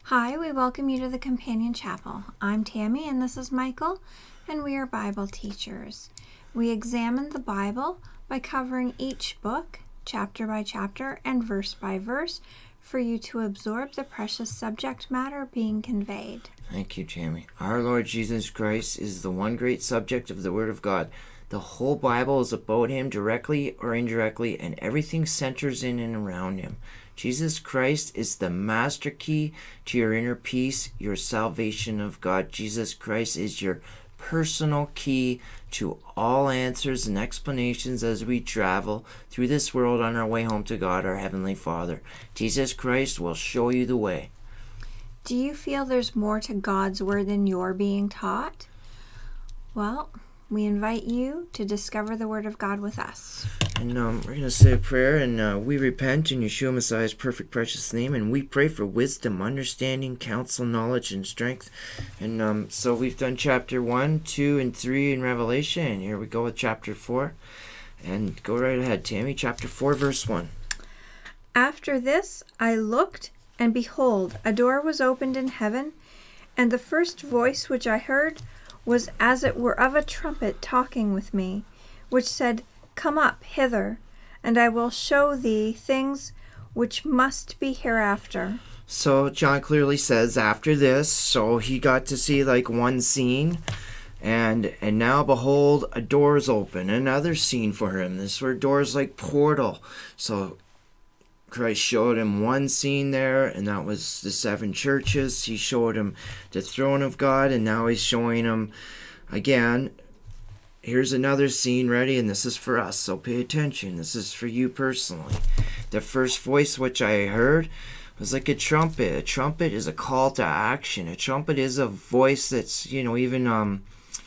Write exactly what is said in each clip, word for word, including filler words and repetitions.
Hi, we welcome you to the Companion Chapel. I'm Tammy and this is Michael, and we are Bible teachers. We examine the Bible by covering each book, chapter by chapter, and verse by verse, for you to absorb the precious subject matter being conveyed. Thank you, Tammy. Our Lord Jesus Christ is the one great subject of the Word of God. The whole Bible is about Him directly or indirectly, and everything centers in and around Him. Jesus Christ is the master key to your inner peace, your salvation of God. Jesus Christ is your personal key to all answers and explanations as we travel through this world on our way home to God, our Heavenly Father. Jesus Christ will show you the way. Do you feel there's more to God's Word than you're being taught? Well, we invite you to discover the Word of God with us. And um, we're going to say a prayer, and uh, we repent in Yeshua Messiah's perfect, precious name, and we pray for wisdom, understanding, counsel, knowledge, and strength. And um, so we've done chapter one, two, and three in Revelation, and here we go with chapter four. And go right ahead, Tammy. Chapter four, verse one. After this I looked, and behold, a door was opened in heaven, and the first voice which I heard was as it were of a trumpet talking with me, which said, Come up hither, and I will show thee things which must be hereafter. So John clearly says after this, so he got to see like one scene, and and now behold, a door is open, another scene for him. This where doors like portal. So Christ showed him one scene there, and that was the seven churches. He showed him the throne of God, and now he's showing him again. Here's another scene ready, and this is for us, so pay attention. This is for you personally. The first voice which I heard was like a trumpet. A trumpet is a call to action. A trumpet is a voice that's, you know, even um,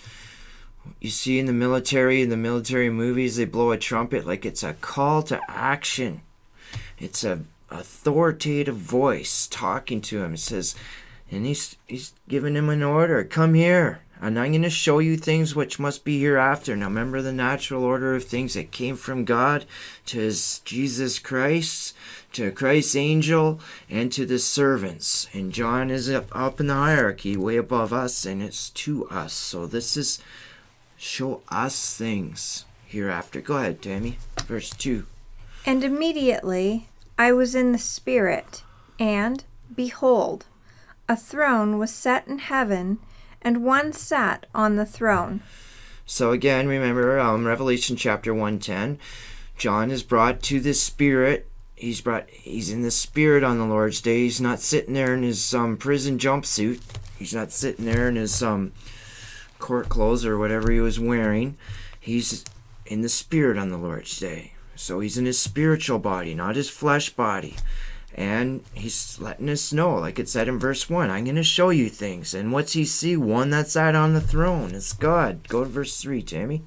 you see in the military, in the military movies, they blow a trumpet like it's a call to action. It's a authoritative voice talking to him. It says, and he's he's giving him an order. Come here, and I'm going to show you things which must be hereafter. Now remember the natural order of things that came from God to his Jesus Christ, to Christ's angel, and to the servants. And John is up, up in the hierarchy, way above us, and it's to us. So this is show us things hereafter. Go ahead, Tammy. Verse two. And immediately I was in the Spirit, and, behold, a throne was set in heaven, and one sat on the throne. So again, remember um, Revelation chapter one ten. John is brought to the Spirit. He's brought. He's in the Spirit on the Lord's day. He's not sitting there in his um, prison jumpsuit. He's not sitting there in his um, court clothes or whatever he was wearing. He's in the Spirit on the Lord's day. So he's in his spiritual body, not his flesh body. And he's letting us know, like it said in verse one, I'm going to show you things. And what's he see? One that sat on the throne. It's God. Go to verse three, Tammy.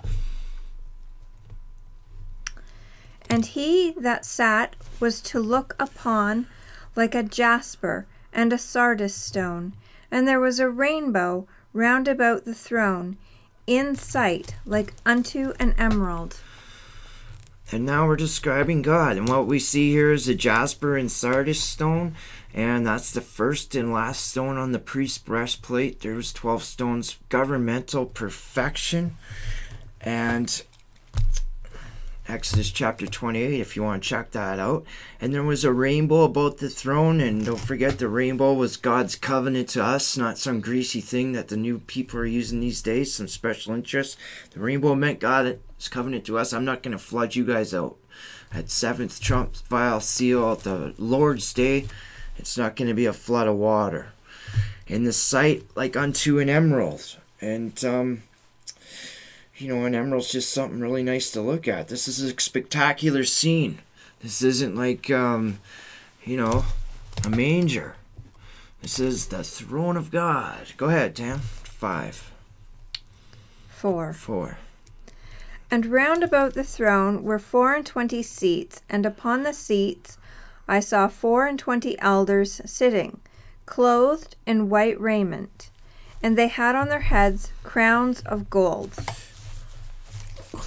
And he that sat was to look upon like a jasper and a sardis stone. And there was a rainbow round about the throne, in sight like unto an emerald. And now we're describing God. And what we see here is a jasper and sardis stone. And that's the first and last stone on the priest's breastplate. There was twelve stones, governmental perfection. And Exodus chapter twenty-eight, if you want to check that out. And there was a rainbow about the throne. And don't forget, the rainbow was God's covenant to us, not some greasy thing that the new people are using these days, some special interest. The rainbow meant God covenant to us. I'm not going to flood you guys out. At seventh trump vial seal at the Lord's day, it's not going to be a flood of water. In the sight like unto an emerald. And, um, you know, an emerald's just something really nice to look at. This is a spectacular scene. This isn't like, um, you know, a manger. This is the throne of God. Go ahead, Tam. Five. Four. Four. And round about the throne were four and twenty seats, and upon the seats I saw four and twenty elders sitting, clothed in white raiment, and they had on their heads crowns of gold.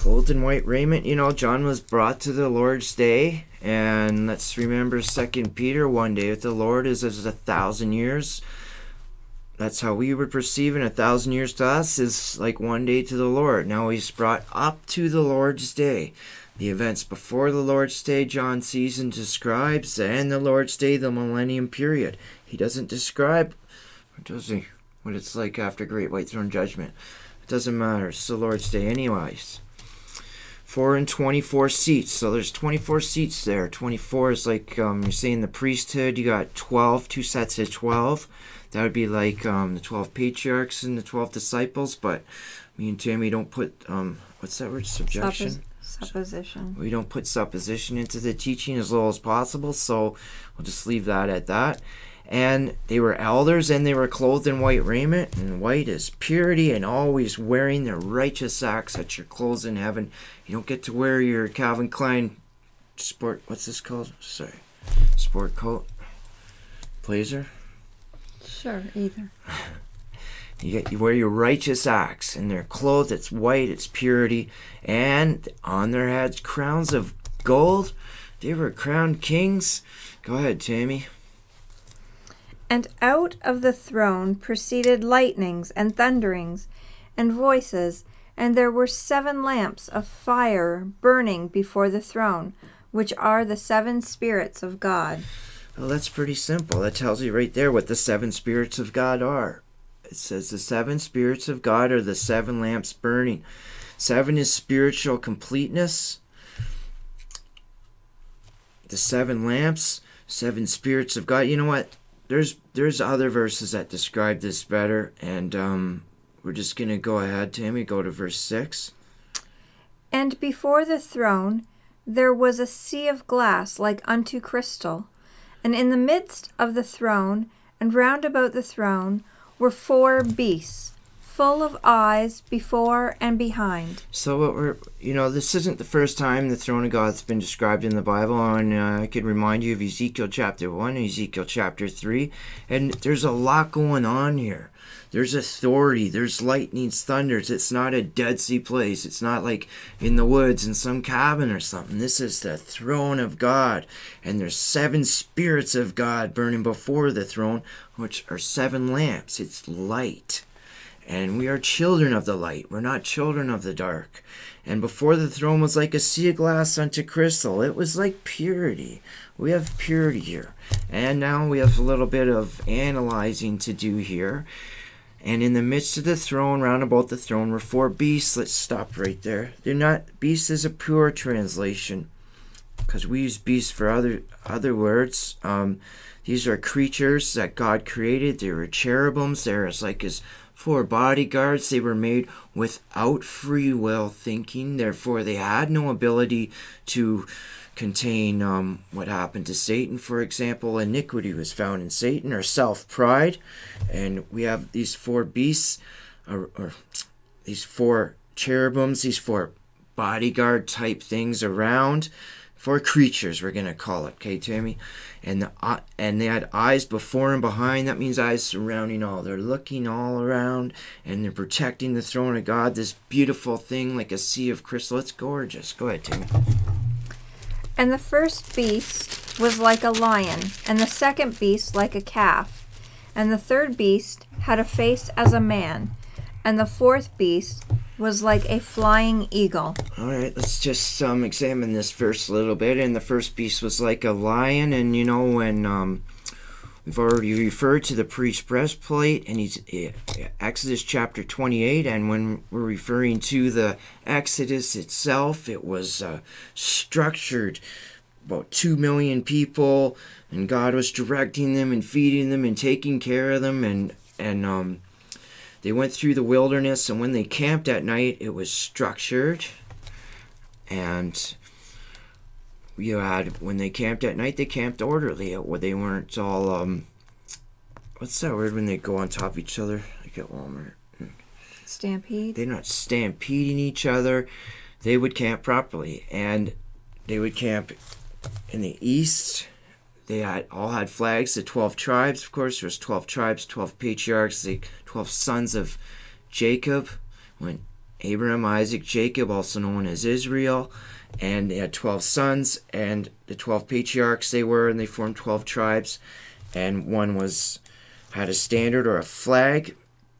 clothed in white raiment. You know, John was brought to the Lord's day. And let's remember Second Peter, one day with the Lord is as a thousand years. That's how we would perceive it. A thousand years to us is like one day to the Lord. Now he's brought up to the Lord's day. The events before the Lord's day, John sees and describes, and the Lord's day, the millennium period. He doesn't describe, or does he, what it's like after Great White Throne Judgment. It doesn't matter. It's the Lord's day anyways. Four and twenty-four seats. So there's twenty-four seats there. twenty-four is like, um, you're saying the priesthood, you got twelve, two sets of twelve. That would be like um, the twelve patriarchs and the twelve disciples, but me and Tammy don't put, um, what's that word, subjection? Suppos- supposition. We don't put supposition into the teaching as low as possible, so we'll just leave that at that. And they were elders, and they were clothed in white raiment, and white is purity, and always wearing their righteous acts at your clothes in heaven. You don't get to wear your Calvin Klein sport, what's this called? Sorry, sport coat, blazer. Sure, either. You get you wear your righteous acts, and they're clothed. It's white, it's purity, and on their heads crowns of gold. They were crowned kings. Go ahead, Tammy. And out of the throne proceeded lightnings and thunderings and voices, and there were seven lamps of fire burning before the throne, which are the seven spirits of God. Well, that's pretty simple. That tells you right there what the seven spirits of God are. It says the seven spirits of God are the seven lamps burning. Seven is spiritual completeness. The seven lamps, seven spirits of God. You know what? There's there's other verses that describe this better, and um, we're just going to go ahead, Tammy, go to verse six. And before the throne there was a sea of glass like unto crystal, and in the midst of the throne and round about the throne were four beasts, full of eyes before and behind. So what we're, you know, this isn't the first time the throne of God's been described in the Bible, and uh, I could remind you of Ezekiel chapter one, Ezekiel chapter three, and there's a lot going on here. There's authority, there's lightnings, thunders. It's not a Dead Sea place. It's not like in the woods in some cabin or something. This is the throne of God, and there's seven spirits of God burning before the throne, which are seven lamps. It's light. And we are children of the light. We're not children of the dark. And before the throne was like a sea of glass unto crystal. It was like purity. We have purity here. And now we have a little bit of analyzing to do here. And in the midst of the throne, round about the throne, were four beasts. Let's stop right there. They're not, beast is a pure translation, because we use beasts for other other words. Um, these are creatures that God created. They were cherubims. They're as like his four bodyguards. They were made without free will thinking. Therefore, they had no ability to contain um, what happened to Satan. For example, iniquity was found in Satan, or self-pride. And we have these four beasts, or, or these four cherubims, these four bodyguard type things around. Four creatures, we're going to call it. Okay, Tammy? And the uh, and they had eyes before and behind. That means eyes surrounding all. They're looking all around, and they're protecting the throne of God. This beautiful thing like a sea of crystal. It's gorgeous. Go ahead, Tammy. And the first beast was like a lion, and the second beast like a calf, and the third beast had a face as a man, and the fourth beast was like a flying eagle. All right, let's just um, examine this verse a little bit. And the first beast was like a lion, and you know when um, we've already referred to the priest's breastplate, and he's uh, Exodus chapter twenty-eight, and when we're referring to the Exodus itself, it was uh, structured about two million people, and God was directing them and feeding them and taking care of them, and and um. They went through the wilderness, and when they camped at night, it was structured. And you had, when they camped at night, they camped orderly. They weren't all, um, what's that word when they go on top of each other? Like at Walmart. Stampede? They're not stampeding each other. They would camp properly. And they would camp in the east. They had all had flags, the twelve tribes, of course. There was twelve tribes, twelve patriarchs, the twelve sons of Jacob. When, Abraham, Isaac, Jacob, also known as Israel, and they had twelve sons, and the twelve patriarchs they were, and they formed twelve tribes, and one was had a standard or a flag,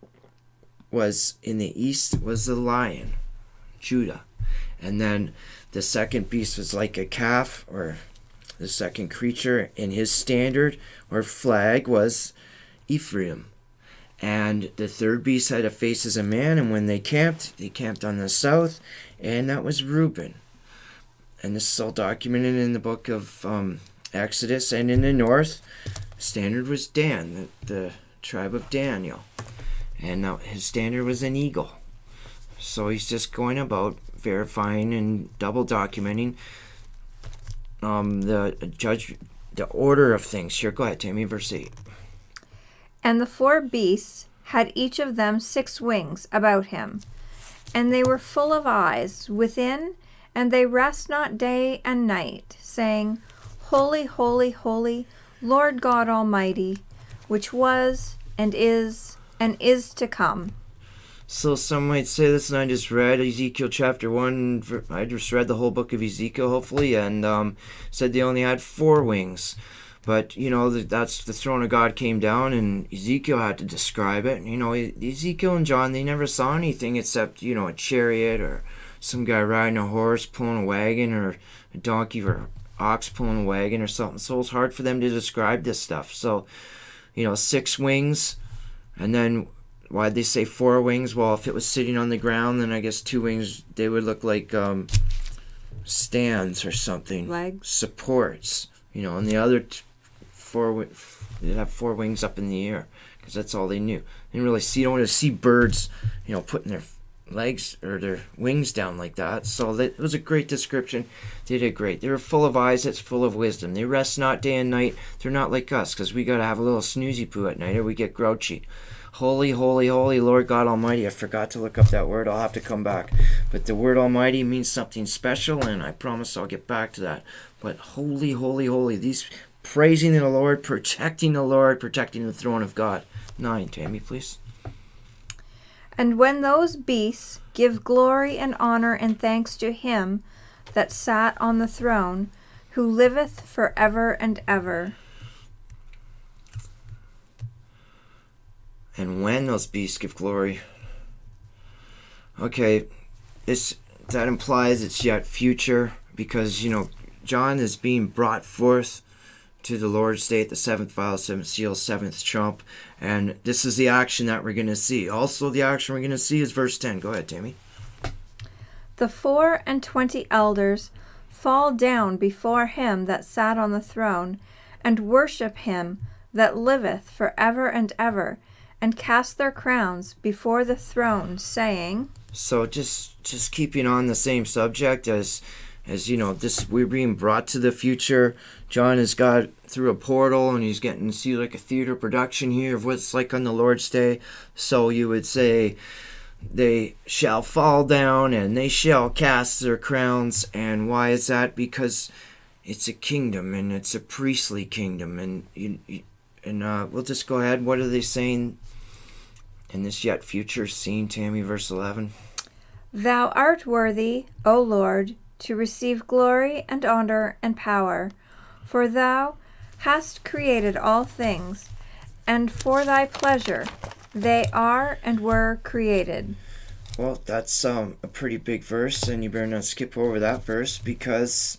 was in the east was the lion, Judah, and then the second beast was like a calf, or the second creature, and his standard or flag was Ephraim. And the third beast had a face as a man, and when they camped, they camped on the south, and that was Reuben. And this is all documented in the book of um, Exodus. And in the north, standard was Dan, the, the tribe of Daniel. And now his standard was an eagle. So he's just going about verifying and double documenting um, the judge, the order of things. Here, go ahead, Tammy, verse eight. And the four beasts had each of them six wings about him, and they were full of eyes within, and they rest not day and night, saying, Holy, holy, holy, Lord God Almighty, which was, and is, and is to come. So some might say, listen, I just read Ezekiel chapter one. I just read the whole book of Ezekiel, hopefully, and um, said they only had four wings. But, you know, that's the throne of God came down, and Ezekiel had to describe it. You know, Ezekiel and John, they never saw anything except, you know, a chariot or some guy riding a horse pulling a wagon, or a donkey or ox pulling a wagon or something. So it's hard for them to describe this stuff. So, you know, six wings, and then why'd they say four wings? Well, if it was sitting on the ground, then I guess two wings, they would look like um, stands or something. Legs. Supports. You know, and the other t- four, they'd have four wings up in the air, because that's all they knew. They didn't really see, you don't want to see birds, you know, putting their legs or their wings down like that. So that, it was a great description. They did great. They were full of eyes, that's full of wisdom. They rest not day and night. They're not like us, because we got to have a little snoozy poo at night, or we get grouchy. Holy, holy, holy, Lord God Almighty. I forgot to look up that word. I'll have to come back. But the word Almighty means something special, and I promise I'll get back to that. But holy, holy, holy. These praising the Lord, protecting the Lord, protecting the throne of God. Nine, Tammy, please. And when those beasts give glory and honor and thanks to him that sat on the throne, who liveth for ever and ever. And when those beasts give glory. Okay, this that implies it's yet future, because, you know, John is being brought forth to the Lord's day at the seventh vial, seventh seal, seventh trump, and this is the action that we're going to see. Also, the action we're going to see is verse ten. Go ahead, Tammy. The four and twenty elders fall down before him that sat on the throne, and worship him that liveth for ever and ever, and cast their crowns before the throne, saying... So just just keeping on the same subject as, as you know, this we're being brought to the future. John has got through a portal, and he's getting to see like a theater production here of what it's like on the Lord's day. So you would say, they shall fall down, and they shall cast their crowns. And why is that? Because it's a kingdom, and it's a priestly kingdom. And you, you, and uh, we'll just go ahead. What are they saying in this yet future scene, Tammy, verse eleven? Thou art worthy, O Lord, to receive glory and honor and power, for thou hast created all things, and for thy pleasure they are and were created. Well, that's um, a pretty big verse, and you better not skip over that verse, because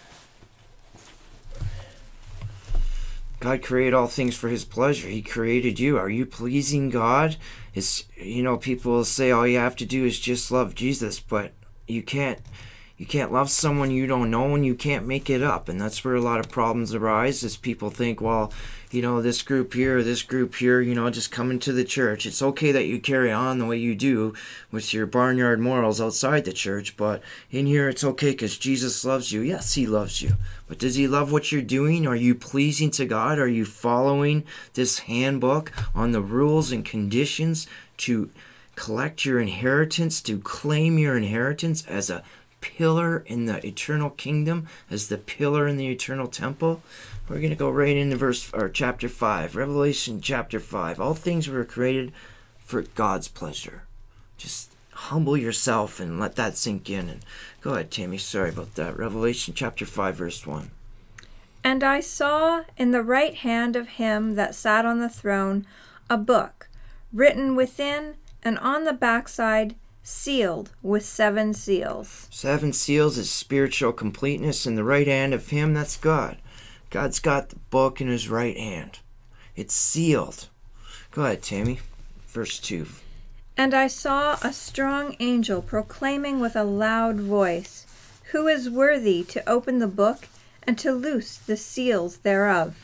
God created all things for his pleasure. He created you. Are you pleasing God? It's, you know, people will say all you have to do is just love Jesus, but you can't you can't love someone you don't know, and you can't make it up. And that's where a lot of problems arise, is people think, well, you know, this group here, this group here, you know, just come into the church. It's okay that you carry on the way you do with your barnyard morals outside the church, but in here it's okay because Jesus loves you. Yes, he loves you. But does he love what you're doing? Are you pleasing to God? Are you following this handbook on the rules and conditions to collect your inheritance, to claim your inheritance as a pillar in the eternal kingdom, as the pillar in the eternal temple? We're going to go right into verse or chapter five, Revelation chapter five. All things were created for God's pleasure. Just humble yourself and let that sink in. And go ahead, Tammy. Sorry about that. Revelation chapter five, verse one. And I saw in the right hand of him that sat on the throne a book, written within and on the backside, sealed with seven seals. Seven seals is spiritual completeness. In the right hand of him, that's God. God's got the book in his right hand. It's sealed. Go ahead, Tammy. Verse two. And I saw a strong angel proclaiming with a loud voice, Who is worthy to open the book and to loose the seals thereof?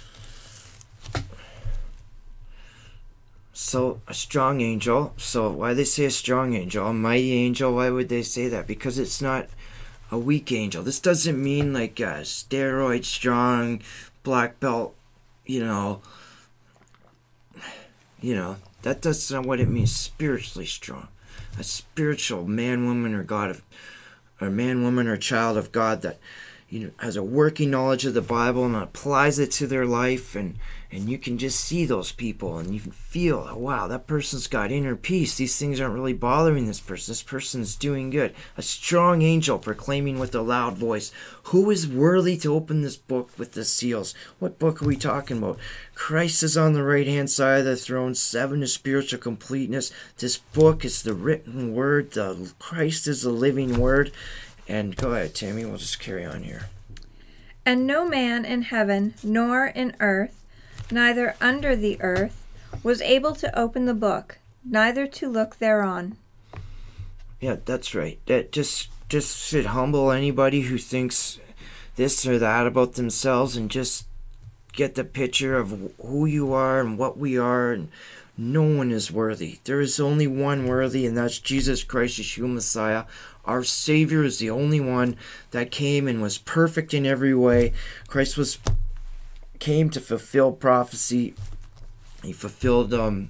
So, a strong angel. So, why they say a strong angel? A mighty angel? Why would they say that? Because it's not a weak angel. This doesn't mean like a steroid strong, black belt, you know. You know, that that's not what it means. Spiritually strong. A spiritual man, woman, or God of, or man, woman, or child of God that, you know, has a working knowledge of the Bible and applies it to their life, and and you can just see those people and you can feel, oh, wow, that person's got inner peace. These things aren't really bothering this person. This person's doing good. A strong angel proclaiming with a loud voice, who is worthy to open this book with the seals? What book are we talking about? Christ is on the right hand side of the throne. Seven is spiritual completeness. This book is the written word. The Christ is the living word. And go ahead, Tammy. We'll just carry on here. And no man in heaven, nor in earth, neither under the earth, was able to open the book, neither to look thereon. Yeah, that's right. That just just should humble anybody who thinks this or that about themselves, and just get the picture of who you are and what we are. And no one is worthy. There is only one worthy, and that's Jesus Christ, Yeshua Messiah. Our Savior is the only one that came and was perfect in every way. Christ was came to fulfill prophecy. He fulfilled um,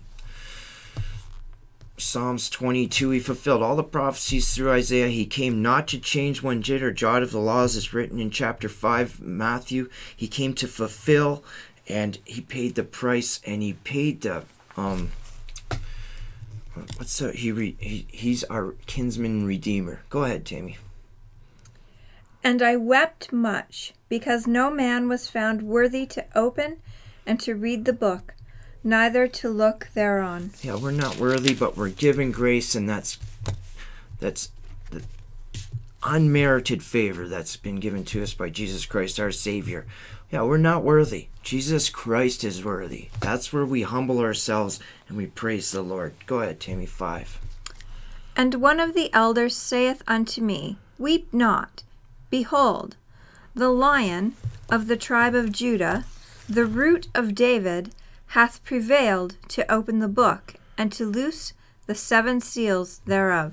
Psalms twenty-two. He fulfilled all the prophecies through Isaiah. He came not to change one jot or jot of the laws, as written in chapter five, Matthew. He came to fulfill, and he paid the price, and he paid the um. What's that? He, re, he he's our kinsman redeemer. Go ahead, Tammy. And I wept much, because no man was found worthy to open and to read the book, neither to look thereon. Yeah, we're not worthy, but we're given grace, and that's that's the unmerited favor that's been given to us by Jesus Christ, our Savior. Yeah, we're not worthy. Jesus Christ is worthy. That's where we humble ourselves and we praise the Lord. Go ahead, Tammy, five. And one of the elders saith unto me, Weep not. Behold, the Lion of the tribe of Judah, the Root of David, hath prevailed to open the book, and to loose the seven seals thereof.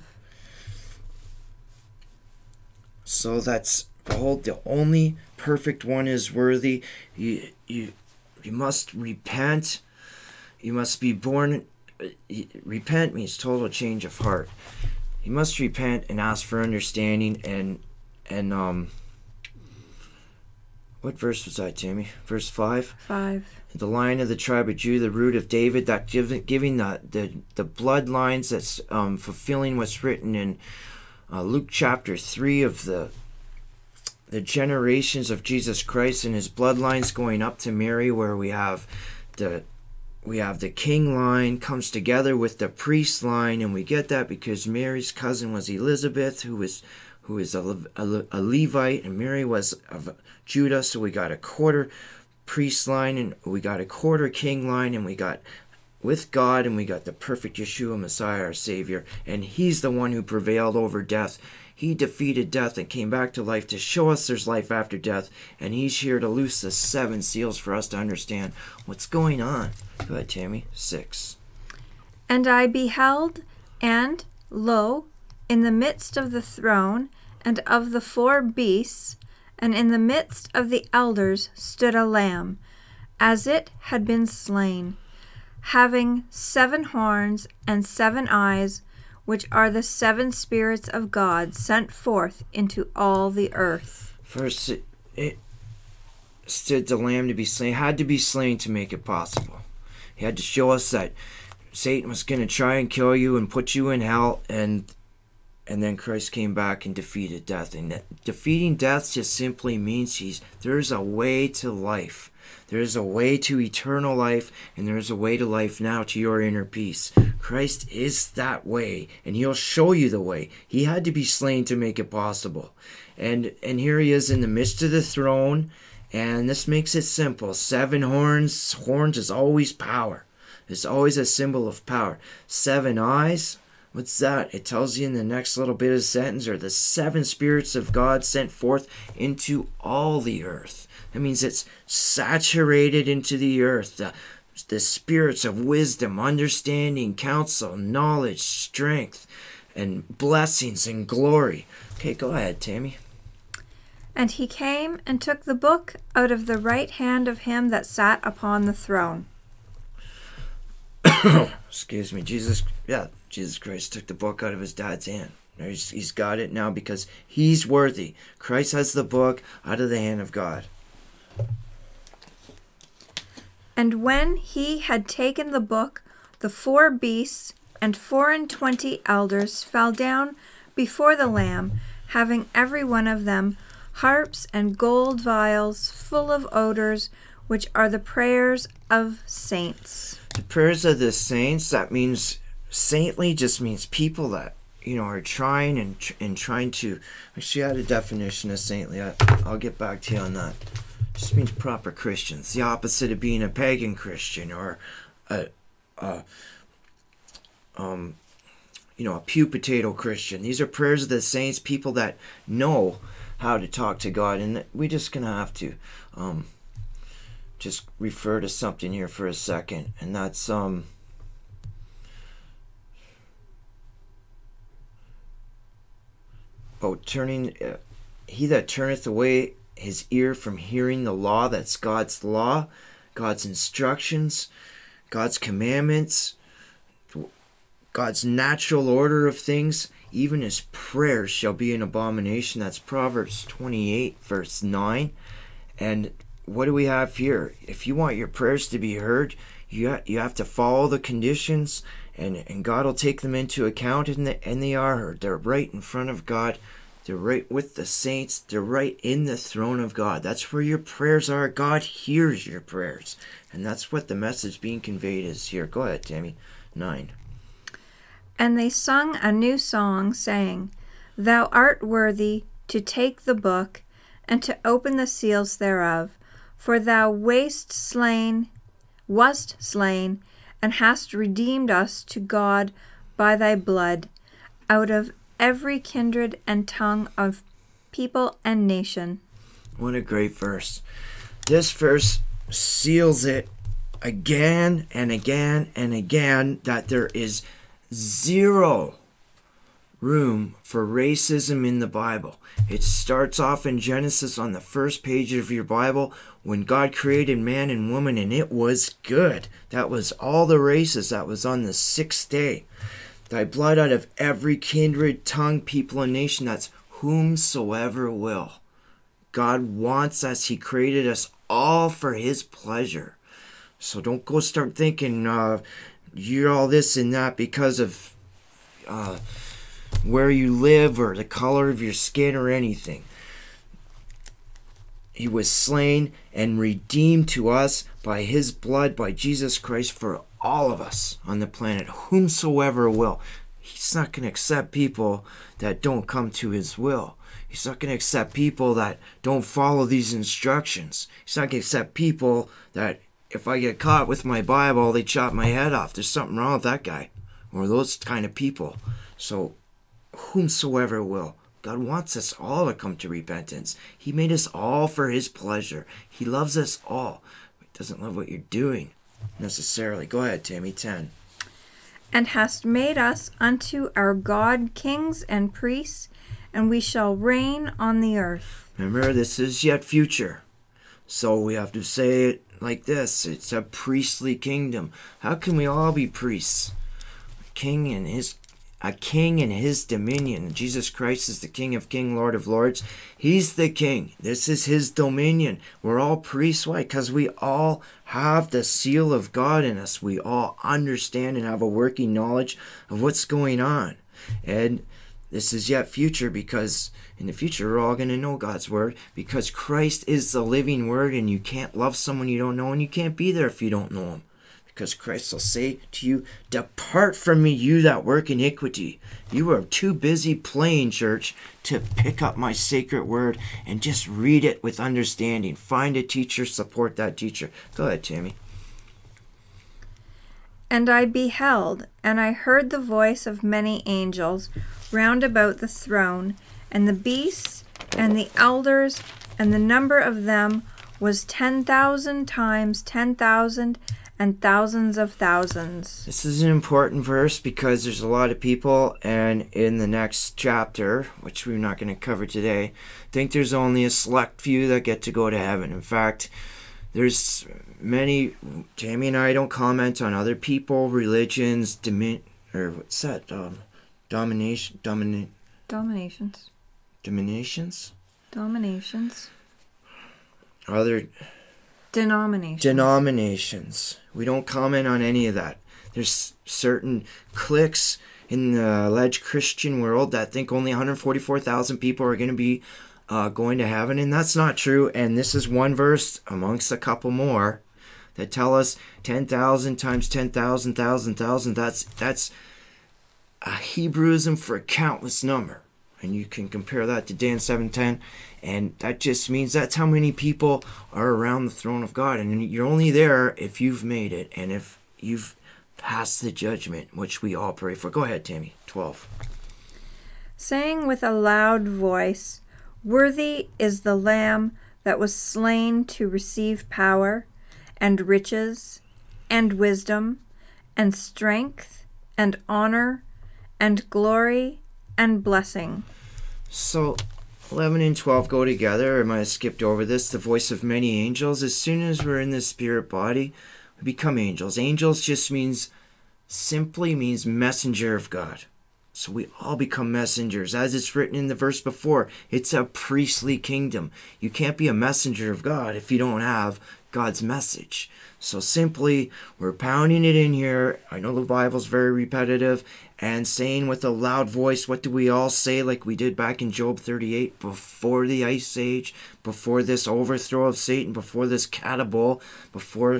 So that's, behold, the only perfect one is worthy. You, you, you must repent. You must be born. Repent means total change of heart. You must repent and ask for understanding. And and um, what verse was that, Tammy? Verse five. Five. The Lion of the tribe of Judah, the Root of David, that giving giving the the the bloodlines, that's um fulfilling what's written in uh, Luke chapter three of the. the generations of Jesus Christ and his bloodlines going up to Mary, where we have the we have the king line comes together with the priest line, and we get that because Mary's cousin was Elizabeth, who was who is a, a, a Levite, and Mary was of Judah, so we got a quarter priest line, and we got a quarter king line, and we got with God, and we got the perfect Yeshua Messiah, our Savior, and he's the one who prevailed over death. He defeated death and came back to life to show us there's life after death, and he's here to loose the seven seals for us to understand what's going on. Go ahead, Tammy. Six. And I beheld, and, lo, in the midst of the throne and of the four beasts, and in the midst of the elders stood a lamb, as it had been slain, having seven horns and seven eyes, which are the seven spirits of God sent forth into all the earth. First, it, it stood the lamb to be slain, had to be slain to make it possible. He had to show us that Satan was going to try and kill you and put you in hell, and and then Christ came back and defeated death. And defeating death just simply means he's there's a way to life. There's a way to eternal life, and there's a way to life now, to your inner peace. Christ is that way, and he'll show you the way. He had to be slain to make it possible. And and here he is in the midst of the throne, and this makes it simple. Seven horns. Horns is always power. It's always a symbol of power. Seven eyes. What's that? It tells you in the next little bit of sentence, or the seven spirits of God sent forth into all the earth. That means it's saturated into the earth. The, the spirits of wisdom, understanding, counsel, knowledge, strength, and blessings and glory. Okay, go ahead, Tammy. And he came and took the book out of the right hand of him that sat upon the throne. Excuse me. Jesus, yeah, Jesus Christ took the book out of his dad's hand. He's, he's got it now because he's worthy. Christ has the book out of the hand of God. And when he had taken the book, the four beasts and four and twenty elders fell down before the Lamb, having every one of them harps and gold vials full of odors, which are the prayers of saints. The prayers of the saints, that means saintly just means people that, you know, are trying and, and trying to, actually I had a definition of saintly. I, I'll get back to you on that. It just means proper Christians, the opposite of being a pagan Christian or a, a um, you know, a pew potato Christian. These are prayers of the saints, people that know how to talk to God, and we're just gonna have to um, just refer to something here for a second, and that's um. about turning, uh, he that turneth away his ear from hearing the law, that's God's law, God's instructions, God's commandments, God's natural order of things, even his prayers shall be an abomination. That's Proverbs twenty-eight, verse nine. And what do we have here? If you want your prayers to be heard, you ha- you have to follow the conditions, and, and God will take them into account, and, the, and they are heard. They're right in front of God. They're right with the saints. They're right in the throne of God. That's where your prayers are. God hears your prayers. And that's what the message being conveyed is here. Go ahead, Tammy. Nine. And they sung a new song, saying, Thou art worthy to take the book, and to open the seals thereof, for thou wast slain, wast slain, and hast redeemed us to God by thy blood, out of every kindred and tongue of people and nation. What a great verse. This verse seals it again and again and again that there is zero room for racism in the Bible. It starts off in Genesis on the first page of your Bible when God created man and woman, and it was good. That was all the races. That was on the sixth day. Thy blood out of every kindred, tongue, people, and nation. That's whomsoever will. God wants us. He created us all for his pleasure. So don't go start thinking uh, you're all this and that because of uh, where you live or the color of your skin or anything. He was slain and redeemed to us by his blood, by Jesus Christ, for all of us on the planet, whomsoever will. He's not going to accept people that don't come to his will. He's not going to accept people that don't follow these instructions. He's not going to accept people that if I get caught with my Bible, they chop my head off. There's something wrong with that guy or those kind of people. So whomsoever will. God wants us all to come to repentance. He made us all for his pleasure. He loves us all. He doesn't love what you're doing necessarily. Go ahead, Tammy. ten. And hast made us unto our God kings and priests, and we shall reign on the earth. Remember, this is yet future. So we have to say it like this. It's a priestly kingdom. How can we all be priests? A king and his a king in his dominion. Jesus Christ is the King of Kings, Lord of Lords. He's the king. This is his dominion. We're all priests. Why? Because we all have the seal of God in us. We all understand and have a working knowledge of what's going on. And this is yet future, because in the future we're all going to know God's word, because Christ is the living word, and you can't love someone you don't know, and you can't be there if you don't know him. Because Christ will say to you, "Depart from me, you that work iniquity." You are too busy playing church to pick up my sacred word and just read it with understanding. Find a teacher, support that teacher. Go ahead, Tammy. And I beheld, and I heard the voice of many angels round about the throne, and the beasts, and the elders, and the number of them was ten thousand times ten thousand, and thousands of thousands. This is an important verse because there's a lot of people, and in the next chapter, which we're not going to cover today, I think there's only a select few that get to go to heaven. In fact, there's many. Tammy and I don't comment on other people, religions, domin or what's that? Um, domination, dominate, Dominations. dominations, Dominations. other Denominations. denominations. We don't comment on any of that. There's certain cliques in the alleged Christian world that think only one hundred forty-four thousand people are going to be uh, going to heaven, and that's not true. And this is one verse amongst a couple more that tell us ten thousand times ten thousand, thousand, thousand. That's that's a Hebraism for a countless number. And you can compare that to Dan seven ten, and that just means that's how many people are around the throne of God. And you're only there if you've made it, and if you've passed the judgment, which we all pray for. Go ahead, Tammy. twelve. Saying with a loud voice, "Worthy is the Lamb that was slain to receive power, and riches, and wisdom, and strength, and honor, and glory, and blessing." So eleven and twelve go together. I might have skipped over this. The voice of many angels. As soon as we're in the spirit body, we become angels. Angels just means, simply means messenger of God. So we all become messengers. As it's written in the verse before, it's a priestly kingdom. You can't be a messenger of God if you don't have God's message. So simply, we're pounding it in here. I know the Bible's very repetitive, and saying with a loud voice, what do we all say like we did back in Job thirty-eight, before the ice age, before this overthrow of Satan, before this catapult, before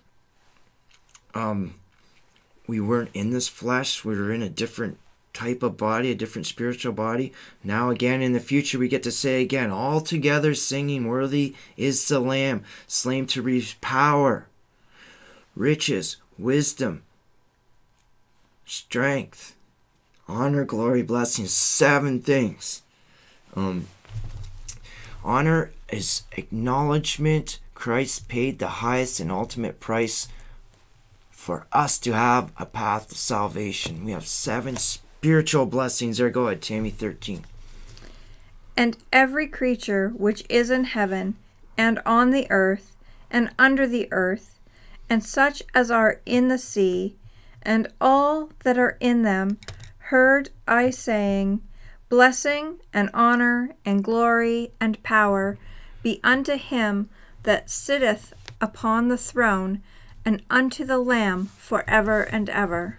um, we weren't in this flesh, we were in a different type of body, a different spiritual body. Now again in the future we get to say again, all together singing, "Worthy is the Lamb, slain to receive power, riches, wisdom, strength, honor, glory, blessings." Seven things. Um, honor is acknowledgement. Christ paid the highest and ultimate price for us to have a path of salvation. We have seven spiritual blessings there. Go ahead, Tammy. thirteen. "And every creature which is in heaven, and on the earth, and under the earth, and such as are in the sea, and all that are in them, heard I saying, Blessing, and honor, and glory, and power be unto him that sitteth upon the throne, and unto the Lamb forever and ever."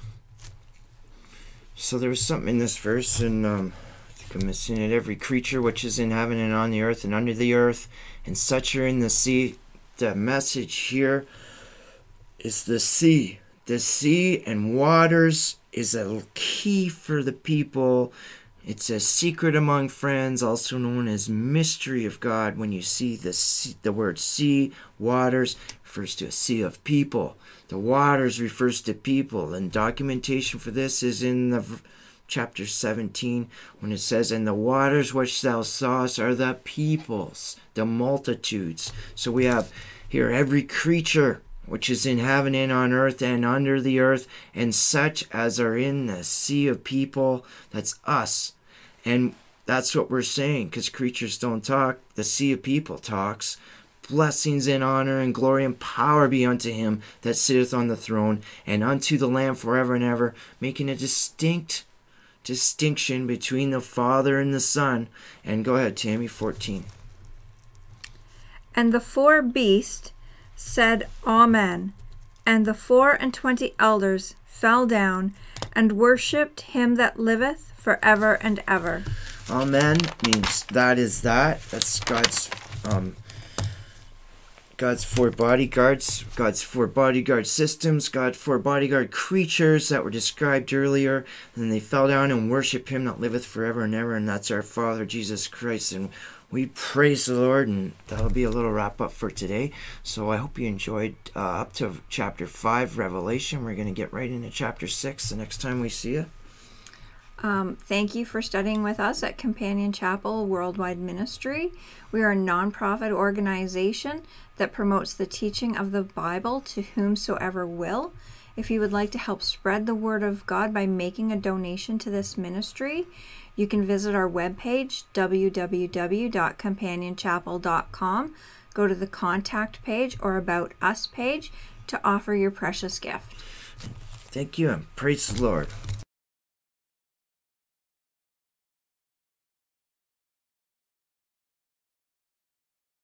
So there was something in this verse, and um, I think I'm missing it. Every creature which is in heaven and on the earth and under the earth, and such are in the sea. The message here is the sea. The sea and waters is a key for the people. It's a secret among friends, also known as mystery of God. When you see the sea, the word sea, waters, refers to a sea of people. The waters refers to people, and documentation for this is in the chapter seventeen, when it says, "And the waters which thou sawest are the peoples, the multitudes." So we have here every creature which is in heaven and on earth and under the earth, and such as are in the sea of people. That's us. And that's what we're saying, because creatures don't talk. The sea of people talks. Blessings and honor and glory and power be unto him that sitteth on the throne, and unto the Lamb forever and ever, making a distinct distinction between the Father and the Son. And go ahead, Tammy, fourteen. And the four beasts said, Amen. And the four and twenty elders fell down and worshipped him that liveth for ever and ever. Amen means that is that. That's God's um, God's four bodyguards, God's four bodyguard systems, God's four bodyguard creatures that were described earlier. And they fell down and worship him that liveth forever and ever, and that's our Father, Jesus Christ. And we praise the Lord, and that'll be a little wrap up for today. So I hope you enjoyed uh, up to chapter five, Revelation. We're going to get right into chapter six the next time we see you. Um, thank you for studying with us at Companion Chapel Worldwide Ministry. We are a nonprofit organization that promotes the teaching of the Bible to whomsoever will. If you would like to help spread the word of God by making a donation to this ministry, you can visit our webpage, w w w dot companion chapel dot com. Go to the contact page or About Us page to offer your precious gift. Thank you, and praise the Lord.